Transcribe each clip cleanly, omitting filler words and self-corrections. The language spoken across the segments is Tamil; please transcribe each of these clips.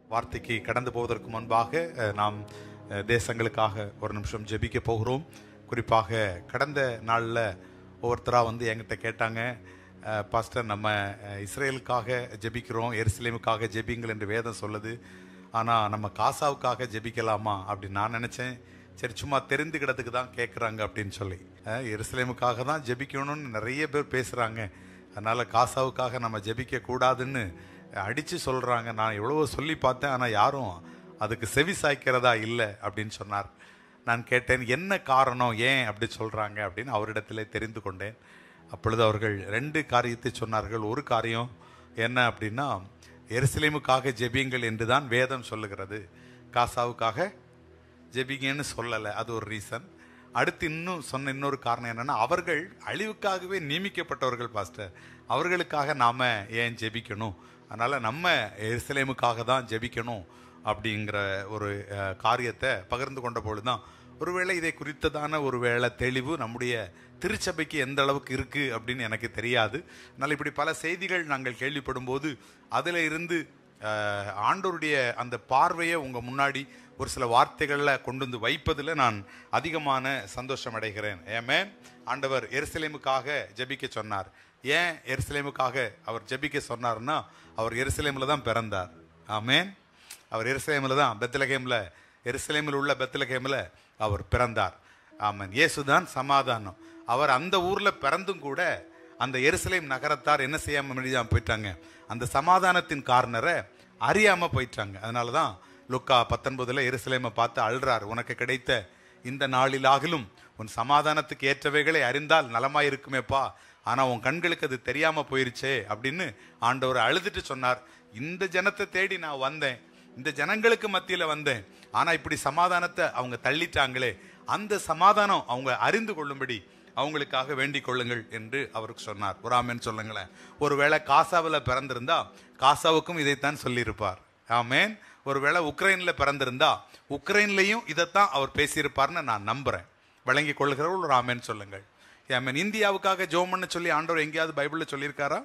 வார்த்தைக்கு கடந்து போவதற்கு முன்பாக நாம் தேசங்களுக்காக ஒரு நிமிஷம் ஜெபிக்க போகிறோம். குறிப்பாக கடந்த நாளில் ஒவ்வொருத்தராக என்கிட்ட கேட்டாங்க, பாஸ்டர் நம்ம இஸ்ரேலுக்காக ஜெபிக்கிறோம், எருசலேமுக்காக ஜெபிங்கள் என்று வேதம் சொல்லுது, ஆனால் நம்ம காசாவுக்காக ஜெபிக்கலாமா அப்படின்னு நான் நினச்சேன். சரி, சும்மா தெரிந்துக்கிடத்துக்கு தான் கேட்குறாங்க அப்படின்னு சொல்லி, எருசலேமுக்காக தான் ஜெபிக்கணும்னு நிறைய பேர் பேசுகிறாங்க, அதனால் காசாவுக்காக நம்ம ஜெபிக்க கூடாதுன்னு அடித்து சொல்கிறாங்க. நான் எவ்வளவோ சொல்லி பார்த்தேன், ஆனால் யாரும் அதுக்கு செவி சாய்க்கிறதா இல்லை அப்படின்னு சொன்னார். நான் கேட்டேன், என்ன காரணம், ஏன் அப்படி சொல்கிறாங்க அப்படின்னு அவரிடத்திலே தெரிந்து கொண்டேன். அப்பொழுது அவர்கள் 2 காரியத்தை சொன்னார்கள். ஒரு காரியம் என்ன அப்படின்னா, எருசலேமுக்காக ஜெபியுங்கள் என்று தான் வேதம் சொல்லுகிறது, காசாவுக்காக ஜெபிங்கன்னு சொல்லலை. அது ஒரு ரீசன். அடுத்து சொன்ன இன்னொரு காரணம் என்னன்னா, அவர்கள் அழிவுக்காகவே நியமிக்கப்பட்டவர்கள் பாஸ்டர், அவர்களுக்காக நாம் ஏன் ஜெபிக்கணும், அதனால் நம்ம எருசலேமுக்காக தான் ஜெபிக்கணும் அப்படிங்கிற ஒரு காரியத்தை பகிர்ந்து கொண்ட பொழுது தான் ஒருவேளை இதை குறித்ததான ஒருவேளை தெளிவு நம்முடைய திருச்சபைக்கு எந்த அளவுக்கு இருக்குது அப்படின்னு எனக்கு தெரியாது. அதனால் இப்படி பல செய்திகள் நாங்கள் கேள்விப்படும் போது அதில் இருந்து ஆண்டவருடைய அந்த பார்வையை உங்கள் முன்னாடி ஒரு சில வார்த்தைகளில் கொண்டு வந்து வைப்பதில் நான் அதிகமான சந்தோஷம் அடைகிறேன். ஆமென். ஆண்டவர் எருசலேமுக்காக ஜெபிக்க சொன்னார். ஏன் எருசலேமுக்காக அவர் ஜெபிக்க சொன்னார்னா, அவர் எருசலேமில் தான் பிறந்தார். ஆமென். அவர் எருசலேமில் தான், பெத்லகேமில், எருசலேமில் உள்ள பெத்லகேமில் அவர் பிறந்தார். ஆமென். இயேசுதான் சமாதானம். அவர் அந்த ஊரில் பிறந்தும் கூட அந்த எருசலேம் நகரத்தார் என்ன செய்யாமல் முடியாமல் போயிட்டாங்க, அந்த சமாதானத்தின் காரணரை அறியாமல் போயிட்டாங்க. அதனால தான் லூக்கா 19 எருசலேமை பார்த்து அழுறார், உனக்கு கிடைத்த இந்த நாளிலாகிலும் உன் சமாதானத்துக்கு ஏற்றவைகளை அறிந்தால் நலமாயிருக்குமேப்பா, ஆனால் உன் கண்களுக்கு அது தெரியாமல் போயிருச்சே அப்படின்னு ஆண்டவர் அழுதுட்டு சொன்னார். இந்த ஜனத்தை தேடி நான் வந்தேன், இந்த ஜனங்களுக்கு மத்தியில் வந்தேன், ஆனால் இப்படி சமாதானத்தை அவங்க தள்ளிட்டாங்களே, அந்த சமாதானம் அவங்க அறிந்து கொள்ளும்படி அவங்களுக்காக வேண்டிக் கொள்ளுங்கள் என்று அவருக்கு சொன்னார். ஒரு ஆமென் சொல்லுங்களேன். ஒருவேளை காசாவில் பிறந்திருந்தா காசாவுக்கும் இதைத்தான் சொல்லியிருப்பார். ஆமென். ஒருவேளை உக்ரைனில் பிறந்திருந்தா உக்ரைன்லையும் இதைத்தான் அவர் பேசியிருப்பார்னு நான் நம்புகிறேன். வழங்கி கொள்கிறவர்கள் ஒரு ஆமென் சொல்லுங்கள். ஆமென். இந்தியாவுக்காக ஜெபம் பண்ண சொல்லி ஆண்டவர் எங்கேயாவது பைபிளில் சொல்லியிருக்காரா?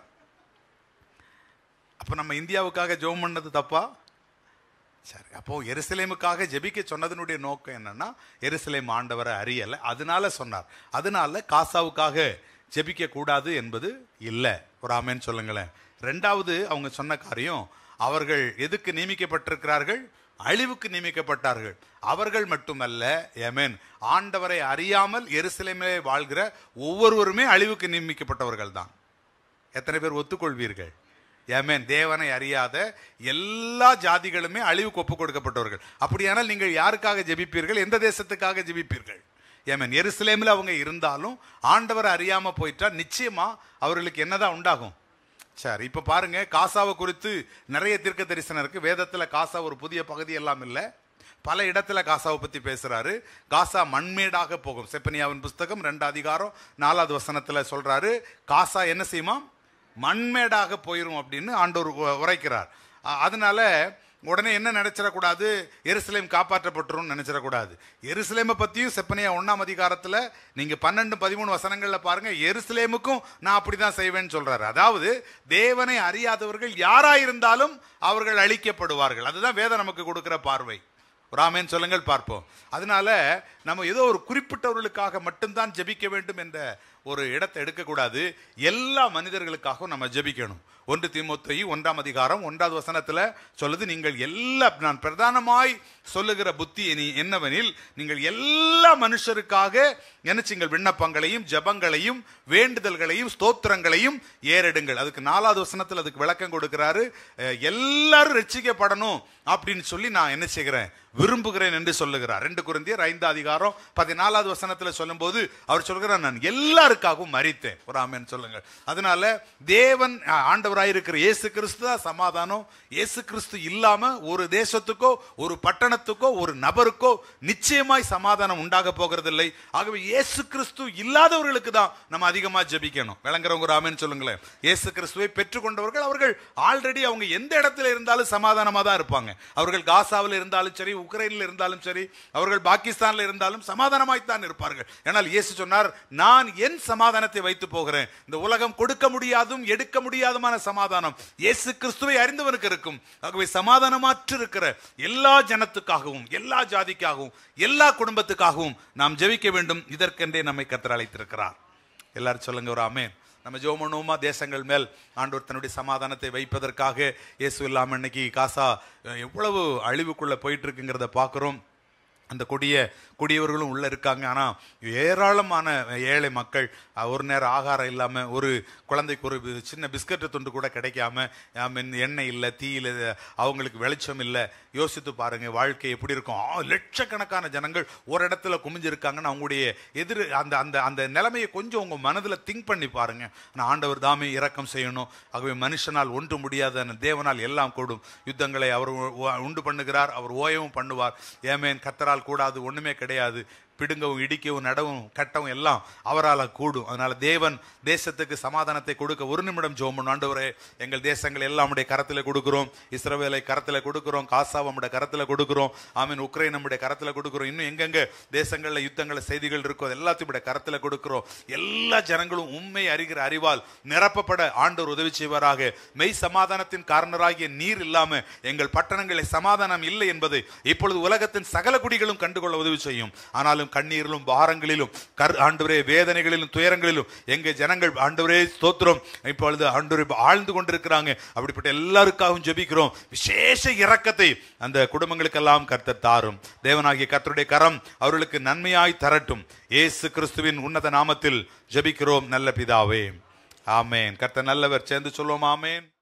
அப்போ நம்ம இந்தியாவுக்காக ஜெபம் பண்ணது தப்பா? சரி, அப்போ எருசலேமுக்காக ஜெபிக்க சொன்னதனுடைய நோக்கம் என்னன்னா, எருசலேம் ஆண்டவரை அறியலை, அதனால சொன்னார். அதனால காசாவுக்காக ஜெபிக்க கூடாது என்பது இல்லை. ஒரு ஆமென் சொல்லுங்களேன். 2வது அவங்க சொன்ன காரியம், அவர்கள் எதுக்கு நியமிக்கப்பட்டிருக்கிறார்கள்? அழிவுக்கு நியமிக்கப்பட்டார்கள். அவர்கள் மட்டுமல்ல, ஆமென், ஆண்டவரை அறியாமல் எருசலேமிலே வாழ்கிற ஒவ்வொருவருமே அழிவுக்கு நியமிக்கப்பட்டவர்கள் தான். எத்தனை பேர் ஒத்துக்கொள்வீர்கள்? ஆமென். தேவனை அறியாத எல்லா ஜாதிகளுமே அழிவுக்கு ஒப்பு கொடுக்கப்பட்டவர்கள். அப்படியானால் நீங்கள் யாருக்காக ஜெபிப்பீர்கள்? எந்த தேசத்துக்காக ஜெபிப்பீர்கள்? ஆமென். எருசலேமில் அவங்க இருந்தாலும் ஆண்டவரை அறியாமல் போயிட்டா நிச்சயமா அவர்களுக்கு என்னதான் உண்டாகும்? சரி, இப்போ பாருங்க, காசாவை குறித்து நிறைய தீர்க்க தரிசனம் இருக்கு. வேதத்தில் காசா ஒரு புதிய பகுதி எல்லாம் இல்லை, பல இடத்துல காசாவை பற்றி பேசுறாரு. காசா மண்மேடாக போகும். செப்பனியாவின் புஸ்தகம் 2 அதிகாரம் 4வது வசனத்தில் சொல்றாரு, காசா என்ன செய்யுமா? மண்மேடாக போயிடும் அப்படின்னு ஆண்டவர் உரைக்கிறார். அதனால உடனே என்ன நினைச்சிடக்கூடாது, எருசலேம் காப்பாற்றப்பட்டுரும் நினைச்சிடக்கூடாது. எருசலேமை பற்றியும் செப்பனியா 1ஆம் அதிகாரத்தில் நீங்கள் 12-13 வசனங்களில் பாருங்க, எருசலேமுக்கும் நான் அப்படிதான் செய்வேன்னு சொல்றாரு. அதாவது தேவனை அறியாதவர்கள் யாராயிருந்தாலும் அவர்கள் அழிக்கப்படுவார்கள். அதுதான் வேதம் நமக்கு கொடுக்கிற பார்வை. ஒரு ஆமென் சொல்லுங்கள் பார்ப்போம். அதனால நம்ம ஏதோ ஒரு குறிப்பிட்டவர்களுக்காக மட்டும்தான் ஜெபிக்க வேண்டும் என்ற ஒரு இடத்தை எடுக்கக்கூடாது. எல்லா மனிதர்களுக்காகவும் நம்ம ஜெபிக்கணும். 1 தீமோத்தேயு 1ஆம் அதிகாரம் 1வது வசனத்தில் சொல்லுது, நீங்கள் நான் பிரதானமாய் சொல்லுகிற புத்தி என்னவெனில், நீங்கள் எல்லா மனுஷருக்காக நினைச்சுங்கள், விண்ணப்பங்களையும் ஜெபங்களையும் வேண்டுதல்களையும் ஸ்தோத்திரங்களையும் ஏறெடுங்கள். அதுக்கு 4வது வசனத்தில் அதுக்கு விளக்கம் கொடுக்கிறாரு. எல்லாரும் ரட்சிக்கப்படணும் அப்படின்னு சொல்லி நான் என்ன செய்கிறேன், விரும்புகிறேன் என்று சொல்லுகிறார். 2 கொரிந்தியர் 5 அதிகாரம் 14வது வசனத்தில் சொல்லும் போது அவர் சொல்கிறார், நான் எல்லாருக்காகவும் மரித்தேன். ஒரு ஆமென் சொல்லுங்கள். அதனால தேவன் ஆண்டவராயிருக்கிற இயேசு கிறிஸ்து தான் சமாதானம். இயேசு கிறிஸ்து இல்லாம ஒரு தேசத்துக்கோ ஒரு பட்டணத்துக்கோ ஒரு நபருக்கோ நிச்சயமாய் சமாதானம் உண்டாக போகிறதில்லை. ஆகவே இயேசு கிறிஸ்து இல்லாதவர்களுக்கு தான் நம்ம அதிகமா ஜெபிக்கணும். விளங்குறவங்க ஒரு ஆமென் சொல்லுங்களேன். இயேசு கிறிஸ்துவை பெற்றுக்கொண்டவர்கள் அவர்கள் ஆல்ரெடி அவங்க எந்த இடத்துல இருந்தாலும் சமாதானமா தான் இருப்பாங்க. அவர்கள் காசாவில் இருந்தாலும் சரி, உக்ரைனில் இருந்தாலும் சரி, அவர்கள் பாகிஸ்தானில் இருந்தாலும் சமாதானமாய்த்தான் இருப்பார்கள். ஆனால் இயேசு சொன்னார், நான் என் சமாதானத்தை வைத்து போகிறேன். இந்த உலகம் கொடுக்க முடியாதும் எடுக்க முடியாதுமான சமாதானம் இயேசு கிறிஸ்துவை அறிந்தவனுக்கு இருக்கும். ஆகவே சமாதானமாற்று இருக்கிற எல்லா ஜனத்துக்காகவும், எல்லா ஜாதிக்காகவும், எல்லா குடும்பத்துக்காகவும் நாம் ஜெபிக்க வேண்டும். இதற்கென்றே நம்மை கர்த்தர் அழைத்திருக்கிறார். எல்லாரும் சொல்லுங்க ஒரு ஆமென். நம்ம ஜெபம் பண்ணுவோமா? தேசங்கள் மேல் ஆண்டவர் தன்னுடைய சமாதானத்தை வைப்பதற்காக. இயேசு இல்லாமல் இன்னைக்கு காசா எவ்வளவு அழிவுக்குள்ள போயிட்டு இருக்குங்கிறத பார்க்குறோம். அந்த கொடியவர்களும் உள்ள இருக்காங்க. ஆனால் ஏராளமான ஏழை மக்கள் ஒரு நேரம் ஆகாரம் இல்லாமல், ஒரு குழந்தைக்கு ஒரு சின்ன பிஸ்கட்டு துண்டு கூட கிடைக்காம, எண்ணெய் இல்லை, தீ இல்லை, அவங்களுக்கு வெளிச்சம் இல்லை. யோசித்து பாருங்க வாழ்க்கை எப்படி இருக்கும். லட்சக்கணக்கான ஜனங்கள் ஒரு இடத்துல குமிஞ்சிருக்காங்கன்னு அவங்களுடைய அந்த அந்த அந்த நிலைமையை கொஞ்சம் உங்க மனதில் திங்க் பண்ணி பாருங்க. ஆனால் ஆண்டவர் தாமே இரக்கம் செய்யணும். ஆகவே மனுஷனால் ஒன்று முடியாத தேவனால் எல்லாம் கூடும். யுத்தங்களை அவர் உண்டு பண்ணுகிறார், அவர் ஓயவும் பண்ணுவார். ஏமேன். கர்த்தரால் கூடாது ஒண்ணுமே கிடையாது. பிடுங்கவும் இடிக்கவும் நடவும் கட்டவும் எல்லாம் அவரால் கூடும். அதனால தேவன் தேசத்துக்கு சமாதானத்தை கொடுக்க ஒரு நிமிடம் ஜெபம் பண்ணுவோம். ஆண்டவரே, எங்கள் தேசங்கள் எல்லாம் நம்முடைய கரத்தில் கொடுக்கிறோம். இஸ்ரவேலை கரத்தில் கொடுக்கிறோம், காசாவை நம்முடைய கரத்தில் கொடுக்கிறோம், ஆமீன், உக்ரைன் நம்முடைய கரத்தில் கொடுக்கிறோம். இன்னும் எங்கெங்க தேசங்களில் யுத்தங்கள் செய்திகள் இருக்கோ எல்லாத்தையும் நம்முடைய கரத்தில் கொடுக்கிறோம். எல்லா ஜனங்களும் உண்மை அறிகிற அறிவால் நிரப்பப்பட ஆண்டவர் உதவி செய்வாராக. மெய் சமாதானத்தின் காரணராகிய நீர் இல்லாம எங்கள் பட்டணங்களில் சமாதானம் இல்லை என்பதை இப்பொழுது உலகத்தின் சகல குடிகளும் கண்டுகொள்ள உதவி செய்யும். ஆனாலும் கண்ணீரிலும் பாரங்களிலும் ஆண்டவரே வேதனைகளிலும் துயரங்களிலும் எங்க ஜனங்கள் ஆண்டவரே ஸ்தோத்திரம் இப்பொழுது ஆண்டவரே ஆழ்ந்து கொண்டிருக்கிறாங்க. அப்படிப்பட்ட எல்லாருக்காகவும் ஜெபிக்கிறோம். விசேஷ இரக்கத்தை அந்த குடும்பங்களுக்கெல்லாம் கர்த்தர் தாரும். தேவனாகிய கர்த்தருடைய கரம் அவர்களுக்கு நன்மையாய் தரட்டும். இயேசு கிறிஸ்துவின் உன்னத நாமத்தில் ஜெபிக்கிறோம் நல்ல பிதாவே, ஆமேன். கர்த்தர் நல்லவர். சேர்ந்து சொல்லுவோம் ஆமேன்.